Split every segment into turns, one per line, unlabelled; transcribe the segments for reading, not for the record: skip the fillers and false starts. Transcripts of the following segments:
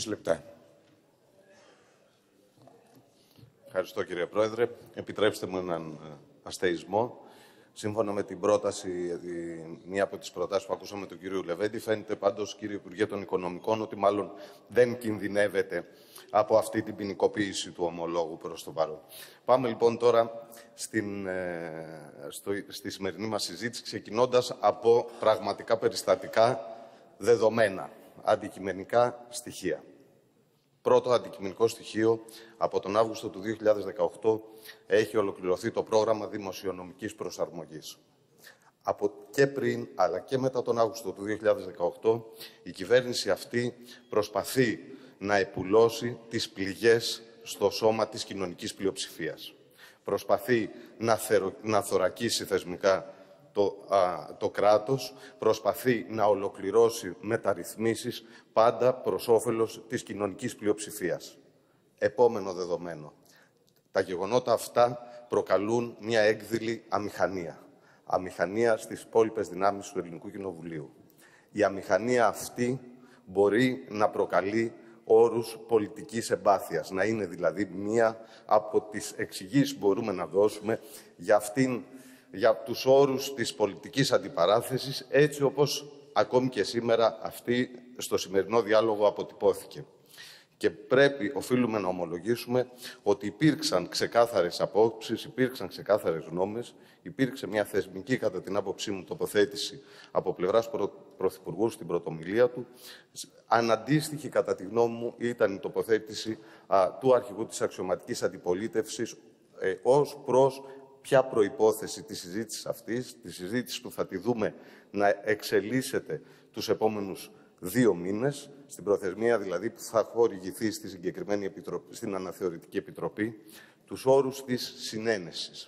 20 λεπτά.
Ευχαριστώ, κύριε Πρόεδρε. Επιτρέψτε μου έναν αστεϊσμό. Σύμφωνα με την πρόταση, μία από τις προτάσεις που ακούσαμε του κύριου Λεβέντη, φαίνεται πάντως, κύριε Υπουργέ των Οικονομικών, ότι μάλλον δεν κινδυνεύεται από αυτή την ποινικοποίηση του ομολόγου προς το παρόν. Πάμε λοιπόν τώρα στη σημερινή μας συζήτηση, ξεκινώντας από πραγματικά περιστατικά δεδομένα, αντικειμενικά στοιχεία. Πρώτο αντικειμενικό στοιχείο, από τον Αύγουστο του 2018 έχει ολοκληρωθεί το πρόγραμμα δημοσιονομικής προσαρμογής. Από και πριν, αλλά και μετά τον Αύγουστο του 2018, η κυβέρνηση αυτή προσπαθεί να επουλώσει τις πληγές στο σώμα της κοινωνικής πλειοψηφίας. Προσπαθεί να θωρακίσει θεσμικά το κράτος, προσπαθεί να ολοκληρώσει μεταρρυθμίσεις πάντα προς όφελος της κοινωνικής πλειοψηφίας. Επόμενο δεδομένο. Τα γεγονότα αυτά προκαλούν μια έκδηλη αμηχανία. Αμηχανία στις υπόλοιπες δυνάμεις του Ελληνικού Κοινοβουλίου. Η αμηχανία αυτή μπορεί να προκαλεί όρους πολιτικής εμπάθειας. Να είναι δηλαδή μία από τις εξηγήσεις που μπορούμε να δώσουμε για τους όρους της πολιτικής αντιπαράθεσης, έτσι όπως ακόμη και σήμερα αυτή στο σημερινό διάλογο αποτυπώθηκε. Και οφείλουμε να ομολογήσουμε ότι υπήρξαν ξεκάθαρες απόψεις, υπήρξαν ξεκάθαρες γνώμες, υπήρξε μια θεσμική, κατά την άποψή μου, τοποθέτηση από πλευράς Πρωθυπουργού στην πρωτομιλία του. Αναντίστοιχη, κατά τη γνώμη μου, ήταν η τοποθέτηση του αρχηγού της αξιωματικής αντιπολίτευσης ως προς ποια προϋπόθεση της συζήτησης αυτής, τη συζήτηση που θα τη δούμε να εξελίσσεται τους επόμενους 2 μήνες, στην προθεσμία δηλαδή που θα χορηγηθεί στη συγκεκριμένη επιτροπή, στην Αναθεωρητική Επιτροπή, τους όρους της συνένεσης.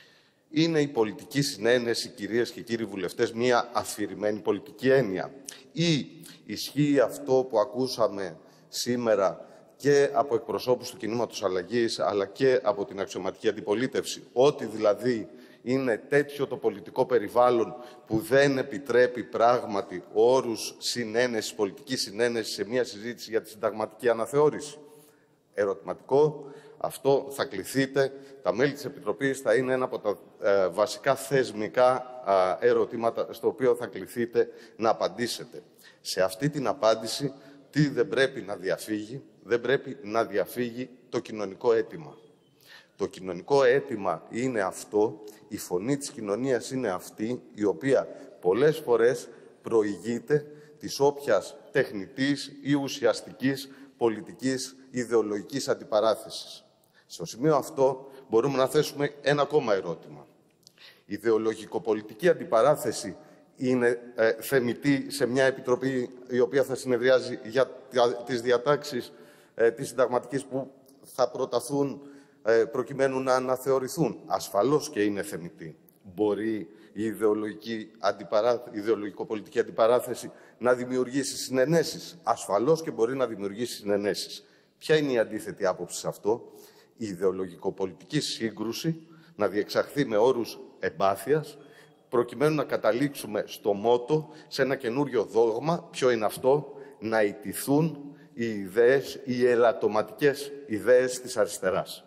Είναι η πολιτική συνένεση, κυρίες και κύριοι βουλευτές, μία αφηρημένη πολιτική έννοια? Ή ισχύει αυτό που ακούσαμε σήμερα και από εκπροσώπους του κινήματος αλλαγής, αλλά και από την αξιωματική αντιπολίτευση, ότι δηλαδή είναι τέτοιο το πολιτικό περιβάλλον που δεν επιτρέπει πράγματι όρους συνένεσης, πολιτικής συνένεσης σε μια συζήτηση για τη συνταγματική αναθεώρηση? Ερωτηματικό. Αυτό θα κληθείτε, τα μέλη της Επιτροπής θα είναι ένα από τα βασικά θεσμικά ερωτήματα στο οποίο θα κληθείτε να απαντήσετε. Σε αυτή την απάντηση, τι δεν πρέπει να διαφύγει? Δεν πρέπει να διαφύγει το κοινωνικό αίτημα. Το κοινωνικό αίτημα είναι αυτό, η φωνή της κοινωνίας είναι αυτή, η οποία πολλές φορές προηγείται της όποιας τεχνητής ή ουσιαστικής πολιτικής ιδεολογικής αντιπαράθεσης. Στο σημείο αυτό μπορούμε να θέσουμε ένα ακόμα ερώτημα. Η ιδεολογικοπολιτική αντιπαράθεση είναι θεμιτή σε μια επιτροπή η οποία θα συνεδριάζει για τις διατάξεις της συνταγματικής που θα προταθούν προκειμένου να αναθεωρηθούν? Ασφαλώς και είναι θεμιτή. Μπορεί η ιδεολογικοπολιτική αντιπαράθεση να δημιουργήσει συνενέσεις? Ασφαλώς και μπορεί να δημιουργήσει συνενέσεις. Ποια είναι η αντίθετη άποψη σε αυτό? Η ιδεολογικοπολιτική σύγκρουση να διεξαχθεί με όρους εμπάθειας, προκειμένου να καταλήξουμε στο μότο, σε ένα καινούριο δόγμα. Ποιο είναι αυτό? Να ιτηθούν οι ιδέες, οι ελαττωματικές ιδέες της αριστεράς.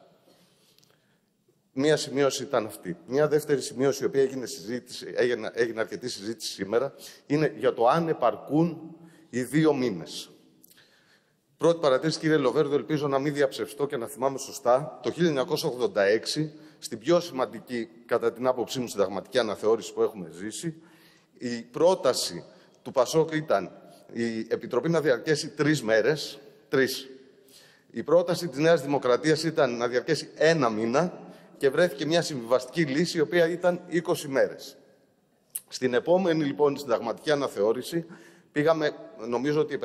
Μία σημείωση ήταν αυτή. Μία δεύτερη σημείωση, η οποία έγινε αρκετή συζήτηση σήμερα, είναι για το αν επαρκούν οι 2 μήνες. Πρώτη παρατήρηση, κύριε Λοβέρδο, ελπίζω να μην διαψευστώ και να θυμάμαι σωστά. Το 1986, στην πιο σημαντική, κατά την άποψή μου, συνταγματική αναθεώρηση που έχουμε ζήσει, η πρόταση του ΠΑΣΟΚ ήταν η Επιτροπή να διαρκέσει 3 μέρες. 3. Η πρόταση της Νέας Δημοκρατίας ήταν να διαρκέσει 1 μήνα και βρέθηκε μια συμβιβαστική λύση, η οποία ήταν 20 μέρες. Στην επόμενη, συνταγματική αναθεώρηση, νομίζω ότι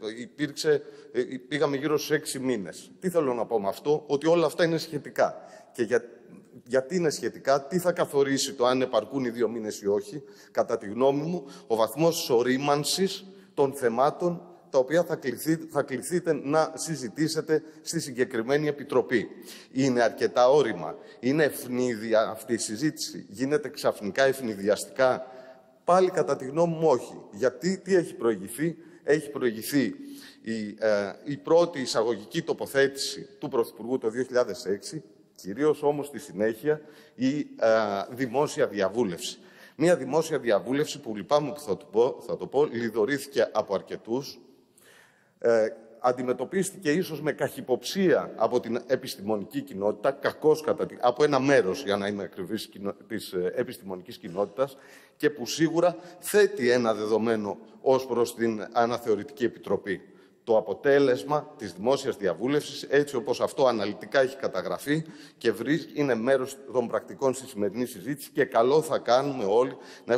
πήγαμε γύρω στους 6 μήνες. Τι θέλω να πω με αυτό? Ότι όλα αυτά είναι σχετικά. Και γιατί είναι σχετικά, τι θα καθορίσει το αν επαρκούν οι 2 μήνες ή όχι? Κατά τη γνώμη μου, ο βαθμός ορίμανσης των θεμάτων τα οποία θα κληθείτε να συζητήσετε στη συγκεκριμένη επιτροπή. Είναι αρκετά όρημα? Είναι ευνίδια αυτή η συζήτηση? Γίνεται ξαφνικά ευνηδιαστικά? Πάλι κατά τη γνώμη μου όχι. Γιατί τι έχει προηγηθεί? έχει προηγηθεί η πρώτη εισαγωγική τοποθέτηση του Πρωθυπουργού το 2006, κυρίως όμως στη συνέχεια η δημόσια διαβούλευση. Μία δημόσια διαβούλευση που λυπάμαι που θα το πω, λιδωρήθηκε από αρκετούς, αντιμετωπίστηκε ίσως με καχυποψία από την επιστημονική κοινότητα, κακώς από ένα μέρος, για να είμαι ακριβής, της επιστημονικής κοινότητας, και που σίγουρα θέτει ένα δεδομένο ως προς την Αναθεωρητική Επιτροπή. Το αποτέλεσμα της δημόσιας διαβούλευσης, έτσι όπως αυτό αναλυτικά έχει καταγραφεί και είναι μέρος των πρακτικών στη σημερινή συζήτηση, και καλό θα κάνουμε όλοι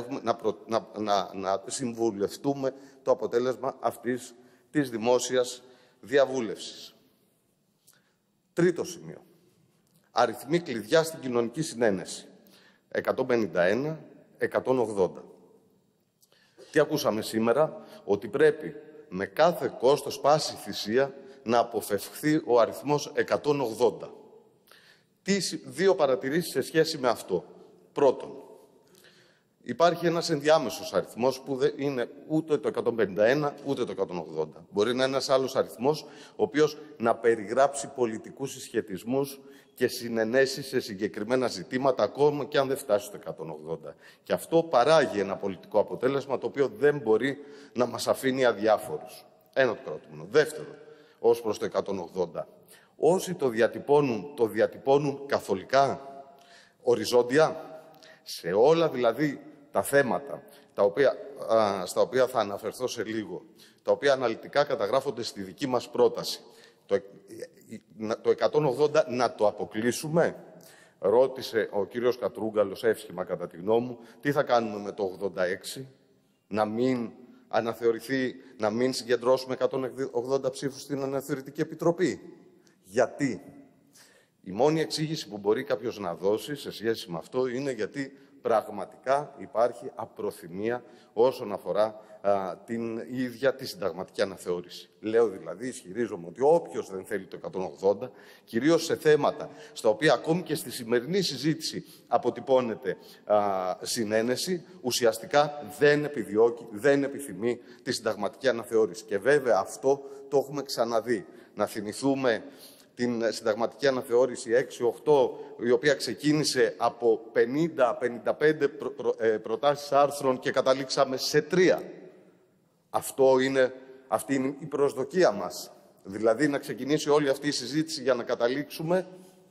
να συμβουλευτούμε το αποτέλεσμα αυτής της δημόσιας διαβούλευσης. Τρίτο σημείο. Αριθμοί κλειδιά στην κοινωνική συνένεση. 151, 180. Τι ακούσαμε σήμερα? Ότι πρέπει με κάθε κόστος, πάση θυσία, να αποφευχθεί ο αριθμός 180. Δύο παρατηρήσεις σε σχέση με αυτό. Πρώτον, υπάρχει ένας ενδιάμεσος αριθμός που δεν είναι ούτε το 151 ούτε το 180. Μπορεί να είναι ένας άλλος αριθμός, ο οποίος να περιγράψει πολιτικούς συσχετισμούς και συνενέσεις σε συγκεκριμένα ζητήματα, ακόμα και αν δεν φτάσει στο 180. Και αυτό παράγει ένα πολιτικό αποτέλεσμα, το οποίο δεν μπορεί να μας αφήνει αδιάφορους. Ένα το κρατούμενο. Δεύτερο, ως προς το 180. Όσοι το διατυπώνουν καθολικά, οριζόντια, σε όλα δηλαδή τα θέματα, στα οποία θα αναφερθώ σε λίγο, τα οποία αναλυτικά καταγράφονται στη δική μας πρόταση, το 180 να το αποκλείσουμε? Ρώτησε ο κύριος Κατρούγκαλος εύσχημα, κατά τη γνώμη μου, τι θα κάνουμε με το 86, να μην αναθεωρηθεί, να μην συγκεντρώσουμε 180 ψήφους στην Αναθεωρητική Επιτροπή? Γιατί? Η μόνη εξήγηση που μπορεί κάποιος να δώσει σε σχέση με αυτό είναι γιατί πραγματικά υπάρχει απροθυμία όσον αφορά την ίδια τη συνταγματική αναθεώρηση. Λέω δηλαδή, ισχυρίζομαι ότι όποιος δεν θέλει το 180, κυρίως σε θέματα στα οποία ακόμη και στη σημερινή συζήτηση αποτυπώνεται συνένεση, ουσιαστικά δεν επιδιώκει, δεν επιθυμεί τη συνταγματική αναθεώρηση. Και βέβαια αυτό το έχουμε ξαναδεί. Να θυμηθούμε την συνταγματική αναθεώρηση 6-8, η οποία ξεκίνησε από 50-55 προτάσεις άρθρων και καταλήξαμε σε 3. Αυτή είναι η προσδοκία μας. Δηλαδή να ξεκινήσει όλη αυτή η συζήτηση για να καταλήξουμε.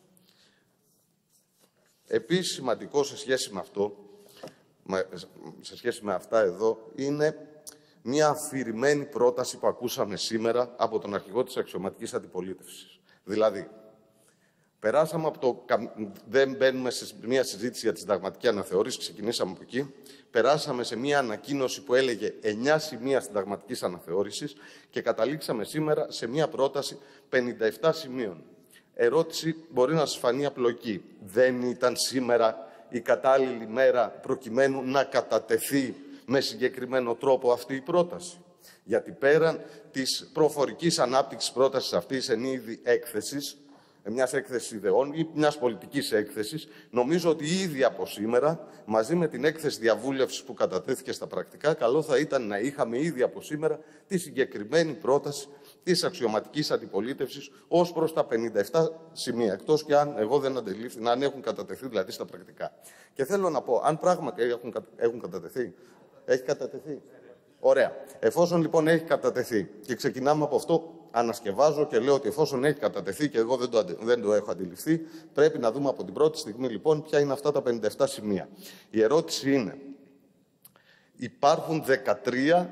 Επίσης σημαντικό σε σχέση με αυτό, σε σχέση με αυτά εδώ, είναι μια αφηρημένη πρόταση που ακούσαμε σήμερα από τον αρχηγό της αξιωματικής αντιπολίτευσης. Δηλαδή, περάσαμε από το. Δεν μπαίνουμε σε μια συζήτηση για τη συνταγματική αναθεώρηση, ξεκινήσαμε από εκεί. Περάσαμε σε μια ανακοίνωση που έλεγε 9 σημεία συνταγματικής αναθεώρησης και καταλήξαμε σήμερα σε μια πρόταση 57 σημείων. Ερώτηση μπορεί να σας φανεί απλοϊκή. Δεν ήταν σήμερα η κατάλληλη μέρα προκειμένου να κατατεθεί με συγκεκριμένο τρόπο αυτή η πρόταση? Γιατί πέραν της προφορικής ανάπτυξης πρότασης αυτής εν είδη έκθεσης, μιας έκθεσης ιδεών ή μιας πολιτικής έκθεσης, νομίζω ότι ήδη από σήμερα, μαζί με την έκθεση διαβούλευσης που κατατέθηκε στα πρακτικά, καλό θα ήταν να είχαμε ήδη από σήμερα τη συγκεκριμένη πρόταση της αξιωματικής αντιπολίτευσης ως προς τα 57 σημεία, εκτός και αν εγώ δεν αντελήφθη, αν έχουν κατατεθεί δηλαδή στα πρακτικά. Και θέλω να πω, αν πράγματι έχουν κατατεθεί, έχει κατατεθεί. Ωραία. Εφόσον λοιπόν έχει κατατεθεί και ξεκινάμε από αυτό, ανασκευάζω και λέω ότι εφόσον έχει κατατεθεί και εγώ δεν το έχω αντιληφθεί, πρέπει να δούμε από την πρώτη στιγμή λοιπόν ποια είναι αυτά τα 57 σημεία. Η ερώτηση είναι, υπάρχουν 13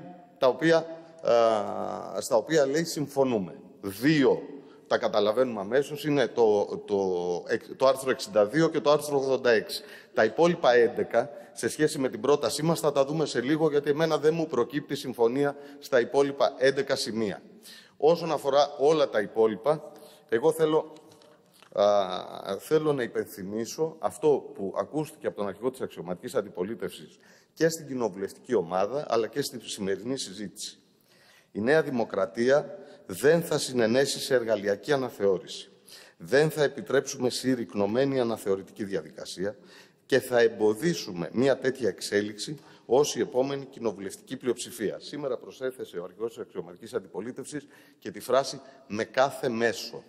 στα οποία λέει συμφωνούμε. 2 τα καταλαβαίνουμε αμέσως, είναι το άρθρο 62 και το άρθρο 86. Τα υπόλοιπα 11, σε σχέση με την πρότασή μας, θα τα δούμε σε λίγο, γιατί εμένα δεν μου προκύπτει συμφωνία στα υπόλοιπα 11 σημεία. Όσον αφορά όλα τα υπόλοιπα, εγώ θέλω να υπενθυμίσω αυτό που ακούστηκε από τον αρχηγό της αξιωματικής αντιπολίτευσης και στην κοινοβουλευτική ομάδα, αλλά και στη σημερινή συζήτηση. Η Νέα Δημοκρατία δεν θα συνενέσει σε εργαλειακή αναθεώρηση. Δεν θα επιτρέψουμε συρρυκνωμένη αναθεωρητική διαδικασία και θα εμποδίσουμε μια τέτοια εξέλιξη ως η επόμενη κοινοβουλευτική πλειοψηφία. Σήμερα προσέθεσε ο αρχηγός της αξιωματικής αντιπολίτευσης και τη φράση «με κάθε μέσο».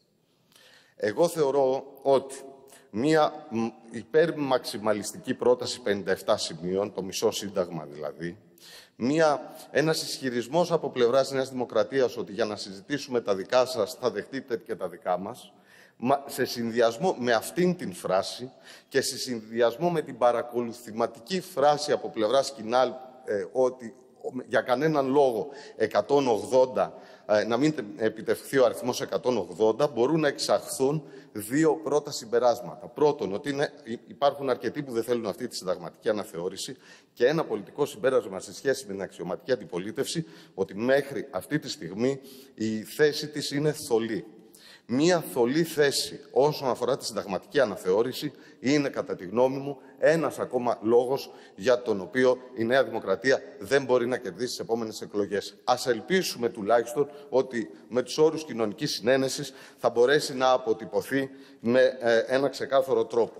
Εγώ θεωρώ ότι μία υπερμαξιμαλιστική πρόταση 57 σημείων, το μισό σύνταγμα δηλαδή, ένας ισχυρισμός από πλευράς Νέας Δημοκρατίας ότι για να συζητήσουμε τα δικά σας θα δεχτείτε και τα δικά μας, σε συνδυασμό με αυτήν την φράση και σε συνδυασμό με την παρακολουθηματική φράση από πλευράς Κινάλ ότι για κανέναν λόγο 180, να μην επιτευχθεί ο αριθμός 180, μπορούν να εξαχθούν δύο πρώτα συμπεράσματα. Πρώτον, ότι υπάρχουν αρκετοί που δεν θέλουν αυτή τη συνταγματική αναθεώρηση και ένα πολιτικό συμπέρασμα σε σχέση με την αξιωματική αντιπολίτευση, ότι μέχρι αυτή τη στιγμή η θέση της είναι θολή. Μία θολή θέση όσον αφορά τη συνταγματική αναθεώρηση είναι, κατά τη γνώμη μου, ένας ακόμα λόγος για τον οποίο η Νέα Δημοκρατία δεν μπορεί να κερδίσει τις επόμενες εκλογές. Ας ελπίσουμε τουλάχιστον ότι με τους όρους κοινωνικής συνένεσης θα μπορέσει να αποτυπωθεί με ένα ξεκάθαρο τρόπο.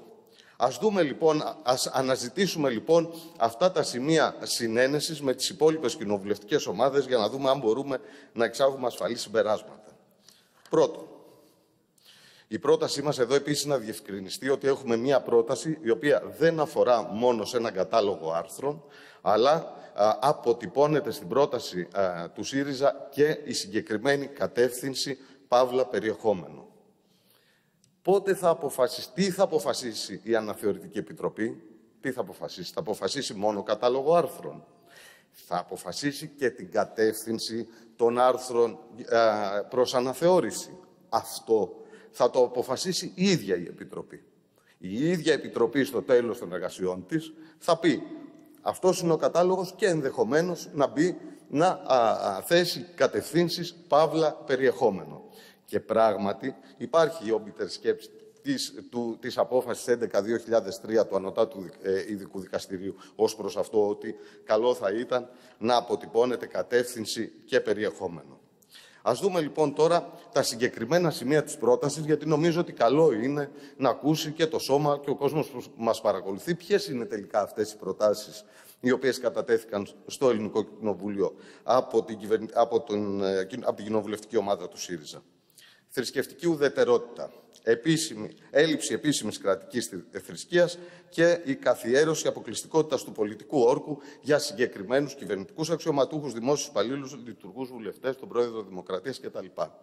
Ας αναζητήσουμε λοιπόν αυτά τα σημεία συνένεσης με τις υπόλοιπες κοινοβουλευτικές ομάδες για να δούμε αν μπορούμε να εξάγουμε ασφαλή συμπεράσματα. Πρώτον, η πρότασή μας εδώ επίσης να διευκρινιστεί ότι έχουμε μία πρόταση η οποία δεν αφορά μόνο σε έναν κατάλογο άρθρων, αλλά αποτυπώνεται στην πρόταση του ΣΥΡΙΖΑ και η συγκεκριμένη κατεύθυνση παύλα περιεχόμενο. Πότε τι θα αποφασίσει η Αναθεωρητική Επιτροπή, θα αποφασίσει μόνο κατάλογο άρθρων. Θα αποφασίσει και την κατεύθυνση των άρθρων προς αναθεώρηση. Αυτό θα το αποφασίσει η ίδια η Επιτροπή. Η ίδια Επιτροπή στο τέλος των εργασιών της θα πει αυτός είναι ο κατάλογος και ενδεχομένως να μπει να θέσει κατευθύνσεις παύλα περιεχόμενο. Και πράγματι υπάρχει η όμπιτερ σκέψη της απόφασης 11-2003 του Ανωτάτου Ειδικού Δικαστηρίου ως προς αυτό ότι καλό θα ήταν να αποτυπώνεται κατεύθυνση και περιεχόμενο. Ας δούμε λοιπόν τώρα τα συγκεκριμένα σημεία της πρότασης, γιατί νομίζω ότι καλό είναι να ακούσει και το σώμα και ο κόσμος που μας παρακολουθεί ποιες είναι τελικά αυτές οι προτάσεις οι οποίες κατατέθηκαν στο Ελληνικό Κοινοβούλιο από την κοινοβουλευτική ομάδα του ΣΥΡΙΖΑ. Θρησκευτική ουδετερότητα, έλλειψη επίσημης κρατικής θρησκείας και η καθιέρωση αποκλειστικότητας του πολιτικού όρκου για συγκεκριμένους κυβερνητικούς αξιωματούχους, δημόσιους υπαλλήλους, λειτουργούς βουλευτές, τον πρόεδρο Δημοκρατίας κτλ.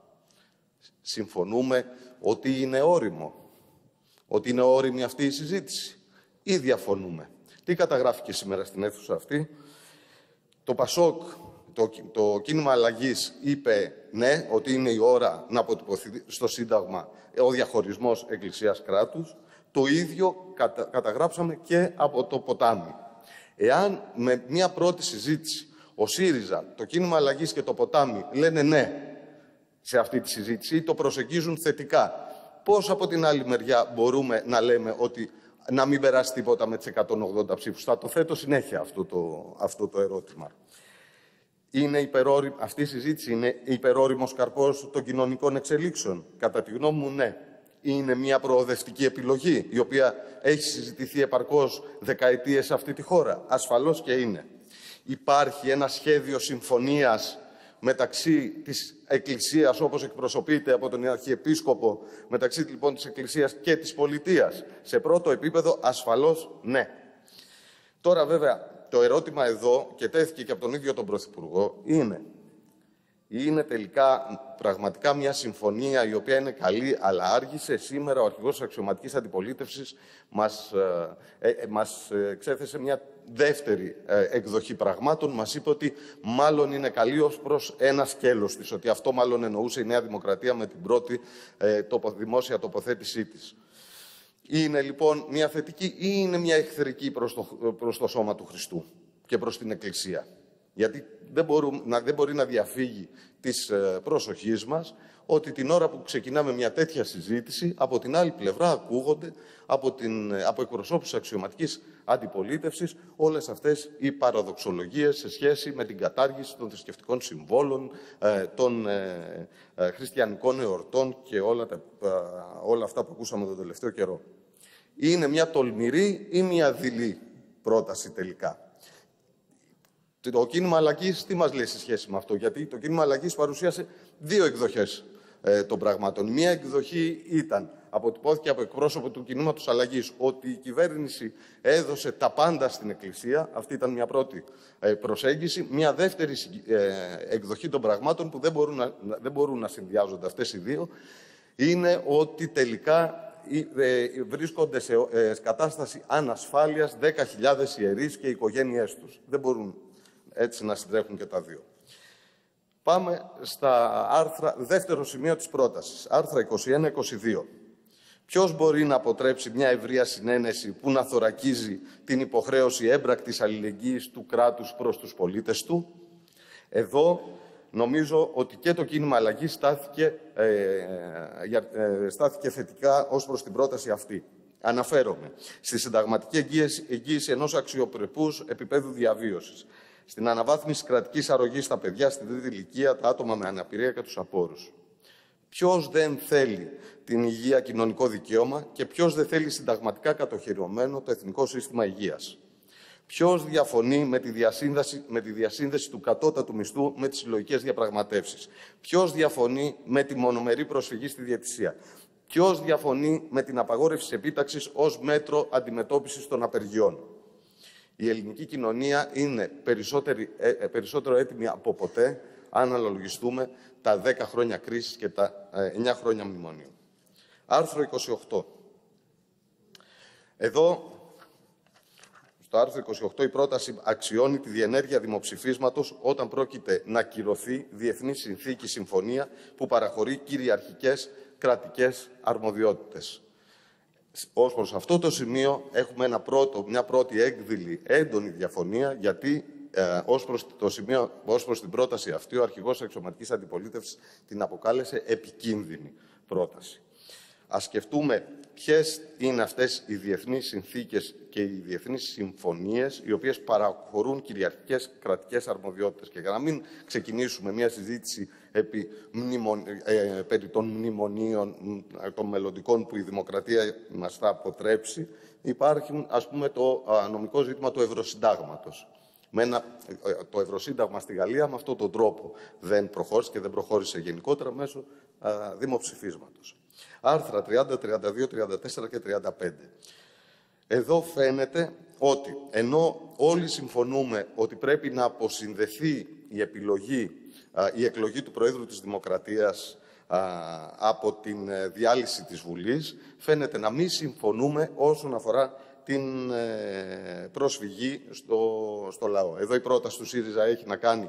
Συμφωνούμε ότι είναι όριμο, ότι είναι όριμη αυτή η συζήτηση ή διαφωνούμε? Τι καταγράφηκε σήμερα στην αίθουσα αυτή? Το ΠΑΣΟΚ, το κίνημα αλλαγής είπε ναι, ότι είναι η ώρα να αποτυπωθεί στο Σύνταγμα ο διαχωρισμός Εκκλησίας-κράτους. Το ίδιο καταγράψαμε και από το Ποτάμι. Εάν με μια πρώτη συζήτηση ο ΣΥΡΙΖΑ, το κίνημα αλλαγής και το Ποτάμι λένε ναι σε αυτή τη συζήτηση ή το προσεγγίζουν θετικά, πώς από την άλλη μεριά μπορούμε να λέμε ότι να μην περάσει τίποτα με τις 180 ψήφους? Θα το θέτω συνέχεια αυτό το ερώτημα. Αυτή η συζήτηση είναι υπερόριμος καρπός των κοινωνικών εξελίξεων? Κατά τη γνώμη μου, ναι. Είναι μια προοδευτική επιλογή, η οποία έχει συζητηθεί επαρκώς δεκαετίες σε αυτή τη χώρα? Ασφαλώς και είναι. Υπάρχει ένα σχέδιο συμφωνίας μεταξύ της Εκκλησίας, όπως εκπροσωπείται από τον Αρχιεπίσκοπο, μεταξύ λοιπόν της Εκκλησίας και της πολιτείας? Σε πρώτο επίπεδο, ασφαλώς ναι. Τώρα βέβαια, το ερώτημα εδώ, και τέθηκε και από τον ίδιο τον Πρωθυπουργό, είναι τελικά πραγματικά μια οποία είναι καλή, αλλά άργησε? Σήμερα ο αρχηγός της αξιωματικής αντιπολίτευσης μας εξέθεσε μια δεύτερη εκδοχή πραγμάτων. Μας είπε ότι μάλλον είναι καλή ως προς ένα σκέλος της, ότι αυτό μάλλον εννοούσε η Νέα Δημοκρατία με την πρώτη δημόσια τοποθέτησή της. Είναι λοιπόν μια θετική ή είναι μια εχθρική προς το σώμα του Χριστού και προς την Εκκλησία? Γιατί δεν μπορεί να διαφύγει της προσοχής μας ότι την ώρα που ξεκινάμε μια τέτοια συζήτηση, από την άλλη πλευρά ακούγονται από εκπροσώπους της αξιωματικής αντιπολίτευσης όλες αυτές οι παραδοξολογίες σε σχέση με την κατάργηση των θρησκευτικών συμβόλων, των χριστιανικών εορτών και όλα αυτά που ακούσαμε τον τελευταίο καιρό. Είναι μια τολμηρή ή μια δειλή πρόταση τελικά? Το κίνημα αλλαγής τι μας λέει σε σχέση με αυτό? Γιατί το κίνημα αλλαγής παρουσίασε δύο εκδοχές των πραγμάτων. Μία εκδοχή αποτυπώθηκε από εκπρόσωπο του κινήματος αλλαγής, ότι η κυβέρνηση έδωσε τα πάντα στην Εκκλησία. Αυτή ήταν μια πρώτη προσέγγιση. Μια δεύτερη εκδοχή των πραγμάτων, που δεν μπορούν να συνδυάζονται αυτές οι δύο, είναι ότι τελικά βρίσκονται σε κατάσταση ανασφάλειας 10.000 ιερείς και οι οικογένειές τους. Δεν μπορούν έτσι να συντρέχουν και τα δύο. Πάμε στα άρθρα, δεύτερο σημείο της πρότασης, άρθρα 21-22. Ποιος μπορεί να αποτρέψει μια ευρεία συνένεση που να θωρακίζει την υποχρέωση έμπρακτης αλληλεγγύης του κράτους προς τους πολίτες του? Εδώ νομίζω ότι και το κίνημα αλλαγής στάθηκε θετικά ως προς την πρόταση αυτή. Αναφέρομαι στη συνταγματική εγγύηση ενός αξιοπρεπούς επίπεδου διαβίωσης, στην αναβάθμιση κρατικής αρρωγής στα παιδιά στην τρίτη ηλικία, τα άτομα με αναπηρία και τους απόρους. Ποιος δεν θέλει την υγεία κοινωνικό δικαίωμα και ποιος δεν θέλει συνταγματικά κατοχυρωμένο το Εθνικό Σύστημα Υγείας? Ποιος διαφωνεί με τη διασύνδεση του κατώτατου μισθού με τις συλλογικές διαπραγματεύσεις? Ποιος διαφωνεί με τη μονομερή προσφυγή στη διαιτησία? Ποιος διαφωνεί με την απαγόρευση της επίταξης ως μέτρο αντιμετώπισης των απεργιών? Η ελληνική κοινωνία είναι περισσότερο έτοιμη από ποτέ, αν αναλογιστούμε τα 10 χρόνια κρίσης και τα 9 χρόνια μνημονίου. Άρθρο 28. Εδώ, στο άρθρο 28, η πρόταση αξιώνει τη διενέργεια δημοψηφίσματος όταν πρόκειται να κυρωθεί διεθνή συνθήκη συμφωνία που παραχωρεί κυριαρχικές κρατικές αρμοδιότητες. Ως προς αυτό το σημείο έχουμε μια πρώτη έκδηλη έντονη διαφωνία, γιατί ως προς την πρόταση αυτή ο αρχηγός εξωματικής αντιπολίτευσης την αποκάλεσε επικίνδυνη πρόταση. Ας σκεφτούμε ποιες είναι αυτές οι διεθνείς συνθήκες και οι διεθνείς συμφωνίες οι οποίες παραχωρούν κυριαρχικές κρατικές αρμοδιότητες. Και για να μην ξεκινήσουμε μια συζήτηση περί των μνημονίων των μελλοντικών που η δημοκρατία μας θα αποτρέψει, υπάρχει, ας πούμε, το νομικό ζήτημα του Ευρωσυντάγματος. Το Ευρωσύνταγμα στη Γαλλία με αυτόν τον τρόπο δεν προχώρησε και δεν προχώρησε γενικότερα μέσω δημοψηφίσματος. Άρθρα 30, 32, 34 και 35. Εδώ φαίνεται ότι ενώ όλοι συμφωνούμε ότι πρέπει να αποσυνδεθεί η εκλογή του Προέδρου της Δημοκρατίας από την διάλυση της Βουλής, φαίνεται να μην συμφωνούμε όσον αφορά την προσφυγή στο λαό. Εδώ η πρόταση του ΣΥΡΙΖΑ έχει να κάνει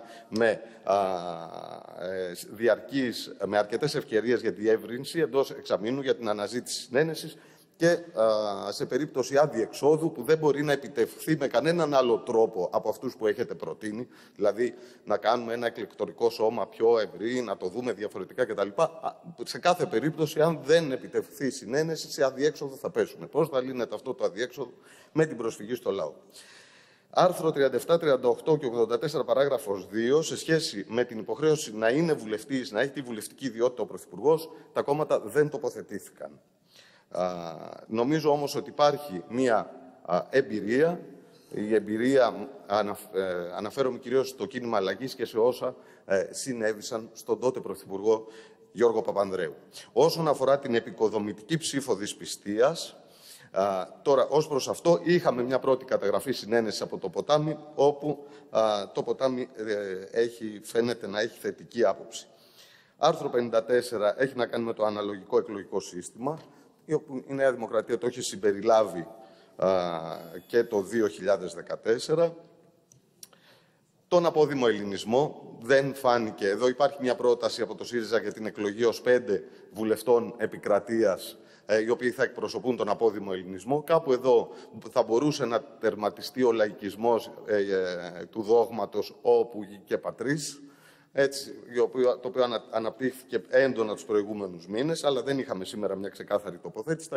με αρκετές ευκαιρίες για διεύρυνση εντός εξαμήνου για την αναζήτηση συνένεσης και σε περίπτωση αδιεξόδου που δεν μπορεί να επιτευχθεί με κανέναν άλλο τρόπο από αυτούς που έχετε προτείνει, δηλαδή να κάνουμε ένα εκλεκτορικό σώμα πιο ευρύ, να το δούμε διαφορετικά κτλ. Σε κάθε περίπτωση, αν δεν επιτευχθεί συνένεση, σε αδιέξοδο θα πέσουμε. Πώς θα λύνεται αυτό το αδιέξοδο? Με την προσφυγή στο λαό. Άρθρο 37, 38 και 84, παράγραφος 2, σε σχέση με την υποχρέωση να είναι βουλευτής, να έχει τη βουλευτική ιδιότητα ο Πρωθυπουργός, τα κόμματα δεν τοποθετήθηκαν. Νομίζω όμως ότι υπάρχει μία εμπειρία. Η εμπειρία αναφέρομαι κυρίως στο κίνημα αλλαγής και σε όσα συνέβησαν στον τότε Πρωθυπουργό Γιώργο Παπανδρέου. Όσον αφορά την επικοδομητική ψήφο δυσπιστίας, τώρα ως προς αυτό είχαμε μια πρώτη καταγραφή συνένεση από το Ποτάμι, όπου το Ποτάμι φαίνεται να έχει θετική άποψη. Άρθρο 54 έχει να κάνει με το αναλογικό εκλογικό σύστημα. Η Νέα Δημοκρατία το έχει συμπεριλάβει και το 2014. Τον απόδημο ελληνισμό δεν φάνηκε. Εδώ υπάρχει μια πρόταση από το ΣΥΡΙΖΑ για την εκλογή ως 5 βουλευτών επικρατείας, οι οποίοι θα εκπροσωπούν τον απόδημο ελληνισμό. Κάπου εδώ θα μπορούσε να τερματιστεί ο λαϊκισμός του δόγματος όπου και πατρίς, έτσι, το οποίο αναπτύχθηκε έντονα τους προηγούμενους μήνες, αλλά δεν είχαμε σήμερα μια ξεκάθαρη τοποθέτηση.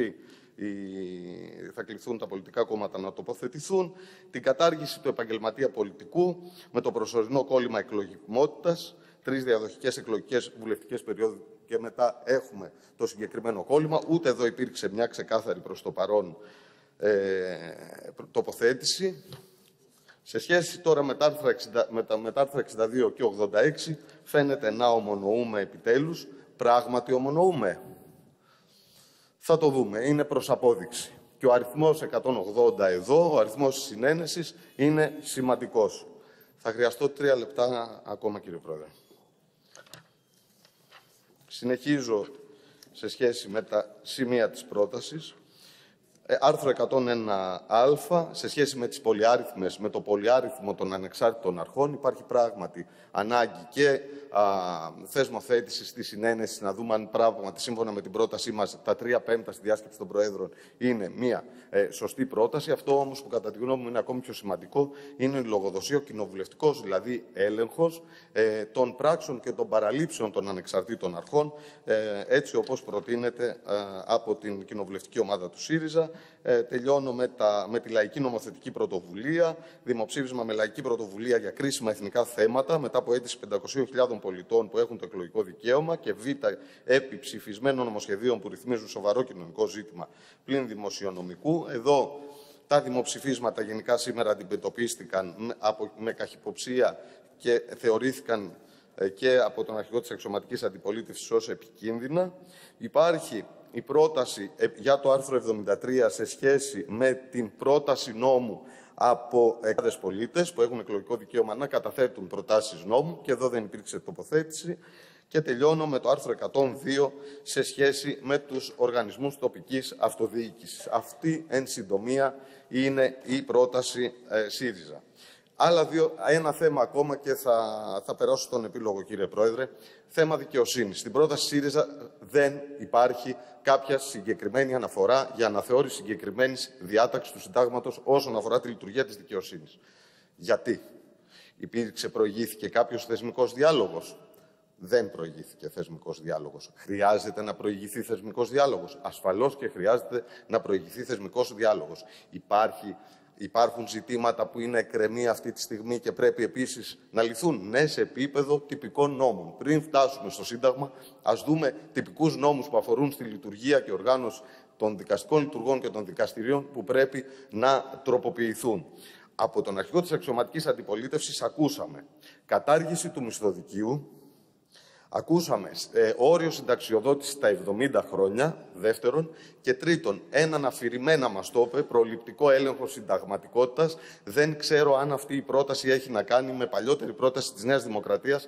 Θα κληθούν τα πολιτικά κόμματα να τοποθετηθούν. Την κατάργηση του επαγγελματία πολιτικού με το προσωρινό κόλλημα εκλογικότητας, 3 διαδοχικές εκλογικές βουλευτικές περιόδου και μετά έχουμε το συγκεκριμένο κόλλημα. Ούτε εδώ υπήρξε μια ξεκάθαρη προς το παρόν τοποθέτηση. Σε σχέση τώρα με τα άρθρα 62 και 86, φαίνεται να ομονοούμε επιτέλους. Πράγματι ομονοούμε. Θα το δούμε. Είναι προς απόδειξη. Και ο αριθμός 180 εδώ, ο αριθμός της συνένεσης, είναι σημαντικός. Θα χρειαστώ 3 λεπτά ακόμα, κύριε Πρόεδρε. Συνεχίζω σε σχέση με τα σημεία της πρότασης. Άρθρο 101α, σε σχέση με το πολυάριθμο των ανεξάρτητων αρχών, υπάρχει πράγματι ανάγκη και θεσμοθέτηση στη συνένεση, να δούμε αν πράγματι, σύμφωνα με την πρότασή μας, τα 3/5 στη διάσκεψη των Προέδρων είναι μια σωστή πρόταση. Αυτό όμως που κατά τη γνώμη μου είναι ακόμη πιο σημαντικό είναι η λογοδοσία, ο κοινοβουλευτικός δηλαδή έλεγχος των πράξεων και των παραλήψεων των ανεξαρτήτων αρχών, έτσι όπως προτείνεται από την κοινοβουλευτική ομάδα του ΣΥΡΙΖΑ. Τελειώνω με τη λαϊκή νομοθετική πρωτοβουλία, δημοψήφισμα με λαϊκή πρωτοβουλία για κρίσιμα εθνικά θέματα, μετά από αίτηση 500.000 πολιτών που έχουν το εκλογικό δικαίωμα, και β. επί ψηφισμένων νομοσχεδίων που ρυθμίζουν σοβαρό κοινωνικό ζήτημα πλην δημοσιονομικού. Εδώ τα δημοψηφίσματα γενικά σήμερα αντιμετωπίστηκαν με καχυποψία και θεωρήθηκαν και από τον αρχηγό της αξιωματικής αντιπολίτευσης ως επικίνδυνα. Υπάρχει η πρόταση για το άρθρο 73 σε σχέση με την πρόταση νόμου από εκατοντάδες πολίτες που έχουν εκλογικό δικαίωμα να καταθέτουν προτάσεις νόμου, και εδώ δεν υπήρξε τοποθέτηση. Και τελειώνω με το άρθρο 102 σε σχέση με τους οργανισμούς τοπικής αυτοδιοίκησης. Αυτή, εν συντομία, είναι η πρόταση ΣΥΡΙΖΑ. Ένα θέμα ακόμα και θα περάσω στον επίλογο, κύριε Πρόεδρε. Θέμα δικαιοσύνης. Στην πρόταση ΣΥΡΙΖΑ δεν υπάρχει κάποια συγκεκριμένη αναφορά για αναθεώρηση συγκεκριμένης διάταξης του Συντάγματος όσον αφορά τη λειτουργία της δικαιοσύνης. Γιατί? Προηγήθηκε κάποιος θεσμικός διάλογος? Δεν προηγήθηκε θεσμικός διάλογος. Χρειάζεται να προηγηθεί θεσμικός διάλογος? Ασφαλώς και χρειάζεται να προηγηθεί θεσμικός διάλογος. Υπάρχουν ζητήματα που είναι εκκρεμή αυτή τη στιγμή και πρέπει επίσης να λυθούν. Ναι, σε επίπεδο τυπικών νόμων. Πριν φτάσουμε στο Σύνταγμα, ας δούμε τυπικούς νόμους που αφορούν στη λειτουργία και οργάνωση των δικαστικών λειτουργών και των δικαστηρίων που πρέπει να τροποποιηθούν. Από τον αρχηγό της αξιωματικής αντιπολίτευσης ακούσαμε κατάργηση του μισθοδικείου, ακούσαμε όριο συνταξιοδότηση στα 70 χρόνια, δεύτερον, και τρίτον, έναν αφηρημένα μας το είπε, προληπτικό έλεγχο συνταγματικότητας. Δεν ξέρω αν αυτή η πρόταση έχει να κάνει με παλιότερη πρόταση της Νέας Δημοκρατίας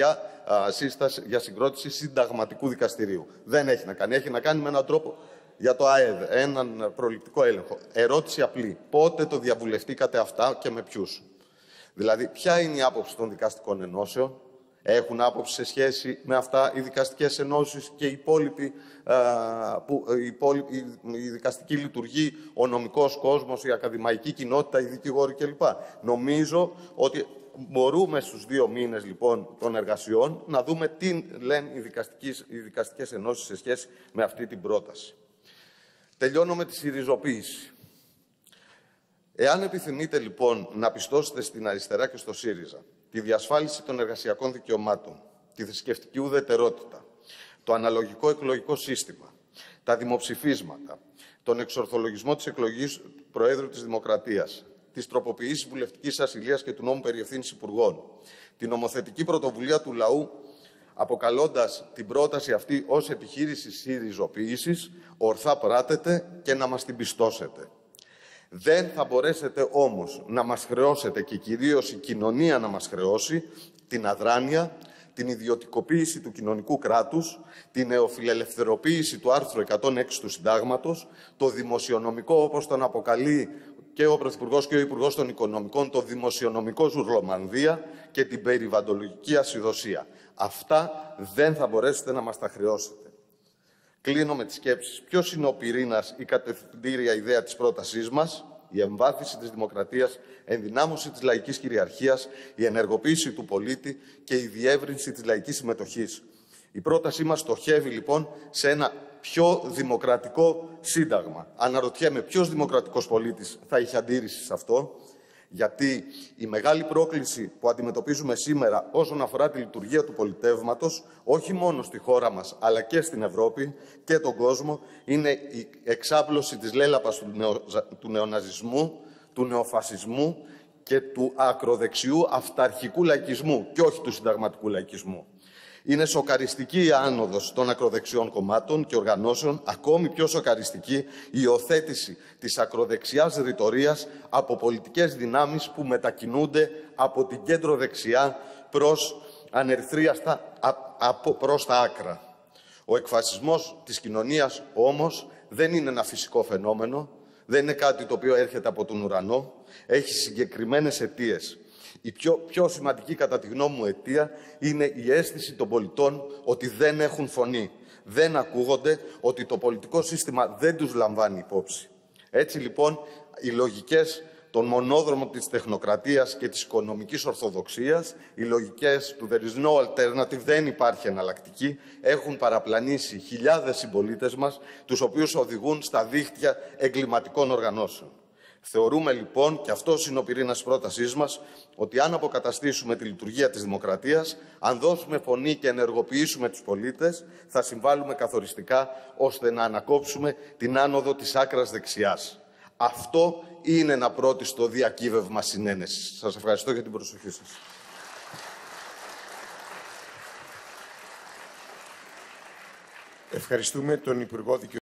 για συγκρότηση συνταγματικού δικαστηρίου. Δεν έχει να κάνει. Έχει να κάνει με έναν τρόπο για το ΑΕΔ, έναν προληπτικό έλεγχο. Ερώτηση απλή. Πότε το διαβουλευτήκατε αυτά και με ποιους? Δηλαδή, ποια είναι η άποψη των δικαστικών ενώσεων? Έχουν άποψη σε σχέση με αυτά οι δικαστικές ενώσεις και η δικαστική λειτουργή, ο νομικός κόσμος, η ακαδημαϊκή κοινότητα, οι δικηγόροι κλπ. Νομίζω ότι μπορούμε στους 2 μήνες λοιπόν των εργασιών να δούμε τι λένε οι δικαστικές ενώσεις σε σχέση με αυτή την πρόταση. Τελειώνω με τη συριζοποίηση. Εάν επιθυμείτε λοιπόν να πιστώσετε στην αριστερά και στο ΣΥΡΙΖΑ τη διασφάλιση των εργασιακών δικαιωμάτων, τη θρησκευτική ουδετερότητα, το αναλογικό εκλογικό σύστημα, τα δημοψηφίσματα, τον εξορθολογισμό της εκλογής Προέδρου της Δημοκρατίας, τις τροποποιήσεις βουλευτικής ασυλίας και του νόμου περί ευθύνης υπουργών, την νομοθετική πρωτοβουλία του λαού, αποκαλώντας την πρόταση αυτή ως επιχείρηση συριζοποίησης, ορθά πράτετε και να μας την πιστώσετε. Δεν θα μπορέσετε όμως να μας χρεώσετε, και κυρίως η κοινωνία να μας χρεώσει, την αδράνεια, την ιδιωτικοποίηση του κοινωνικού κράτους, την νεοφιλελευθεροποίηση του άρθρου 106 του Συντάγματος, το δημοσιονομικό, όπως τον αποκαλεί και ο Πρωθυπουργός και ο Υπουργός των Οικονομικών, το δημοσιονομικό ζουρλομανδία και την περιβαλλοντολογική ασυδοσία. Αυτά δεν θα μπορέσετε να μας τα χρεώσετε. Κλείνω με τις σκέψεις. Ποιος είναι ο πυρήνας, η κατευθυντήρια ιδέα της πρότασής μας? Η εμβάθυνση της δημοκρατίας, ενδυνάμωση της λαϊκής κυριαρχίας, η ενεργοποίηση του πολίτη και η διεύρυνση της λαϊκής συμμετοχής. Η πρότασή μας στοχεύει λοιπόν σε ένα πιο δημοκρατικό σύνταγμα. Αναρωτιέμαι ποιος δημοκρατικός πολίτης θα είχε αντίρρηση σε αυτό, γιατί η μεγάλη πρόκληση που αντιμετωπίζουμε σήμερα όσον αφορά τη λειτουργία του πολιτεύματος, όχι μόνο στη χώρα μας, αλλά και στην Ευρώπη και τον κόσμο, είναι η εξάπλωση της λέλαπας του νεοναζισμού, του νεοφασισμού και του ακροδεξιού αυταρχικού λαϊκισμού και όχι του συνταγματικού λαϊκισμού. Είναι σοκαριστική η άνοδος των ακροδεξιών κομμάτων και οργανώσεων, ακόμη πιο σοκαριστική η υιοθέτηση της ακροδεξιάς ρητορίας από πολιτικές δυνάμεις που μετακινούνται από την κέντρο δεξιά προς ανερυθρίαστα προς τα άκρα. Ο εκφασισμός της κοινωνίας όμως δεν είναι ένα φυσικό φαινόμενο, δεν είναι κάτι το οποίο έρχεται από τον ουρανό, έχει συγκεκριμένες αιτίες. Η πιο σημαντική κατά τη γνώμη μου αιτία είναι η αίσθηση των πολιτών ότι δεν έχουν φωνή, δεν ακούγονται, ότι το πολιτικό σύστημα δεν τους λαμβάνει υπόψη. Έτσι λοιπόν οι λογικές των μονόδρομων της τεχνοκρατίας και της οικονομικής ορθοδοξίας, οι λογικές του there is no alternative, δεν υπάρχει εναλλακτική, έχουν παραπλανήσει χιλιάδες συμπολίτες μας, τους οποίους οδηγούν στα δίχτυα εγκληματικών οργανώσεων. Θεωρούμε λοιπόν, και αυτός είναι ο πυρήνας της πρότασής μας, ότι αν αποκαταστήσουμε τη λειτουργία της δημοκρατίας, αν δώσουμε φωνή και ενεργοποιήσουμε τους πολίτες, θα συμβάλλουμε καθοριστικά ώστε να ανακόψουμε την άνοδο της άκρας δεξιάς. Αυτό είναι ένα πρώτιστο διακύβευμα συνένεσης. Σας ευχαριστώ για την προσοχή σας.
Ευχαριστούμε τον Υπουργό Δικαιοσύνης.